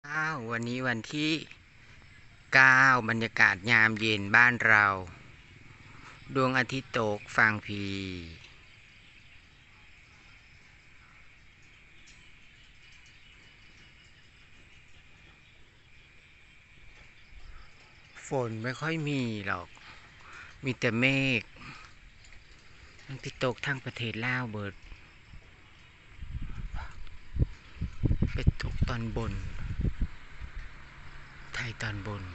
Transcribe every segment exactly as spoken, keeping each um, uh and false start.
อ้าววันนี้วันที่เก้าบรรยากาศยามเย็นบ้านเราดวงอาทิตย์ตกฟางพีฝนไม่ค่อยมีหรอกมีแต่เมฆมันไปตกทางประเทศลาวเบิดไปตกตอนบนไทยตอนบน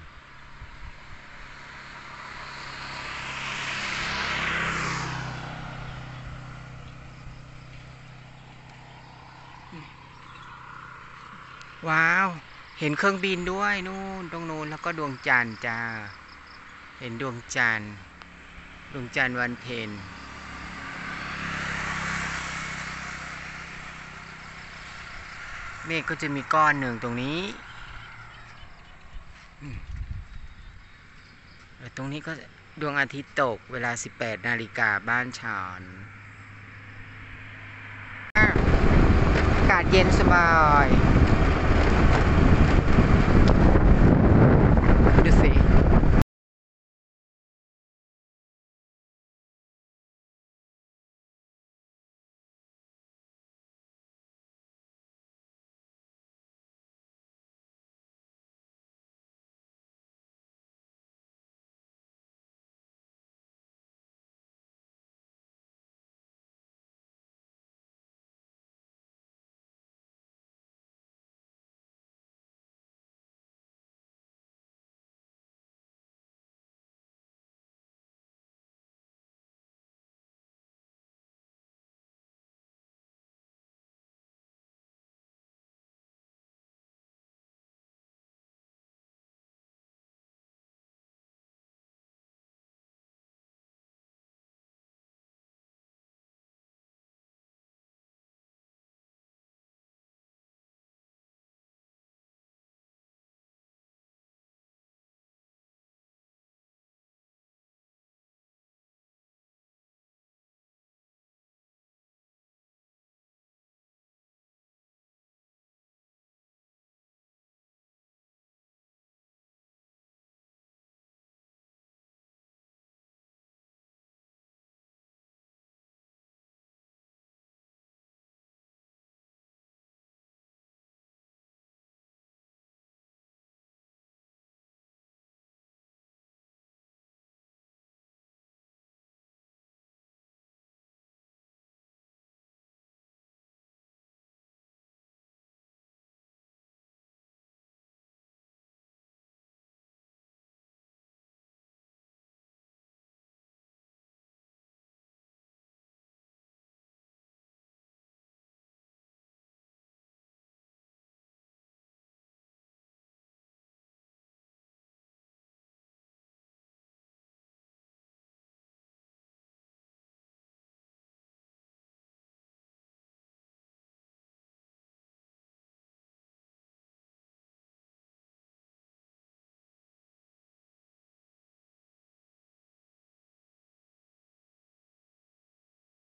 ว้าวเห็นเครื่องบินด้วยนู่นตรงโน้นแล้วก็ดวงจันทร์จ้าเห็นดวงจันทร์ดวงจันทร์วันเพ็ญเมฆก็จะมีก้อนหนึ่งตรงนี้แล้วตรงนี้ก็ดวงอาทิตย์ตกเวลาสิบแปดนาฬิกาบ้านฉานอากาศเย็นสบาย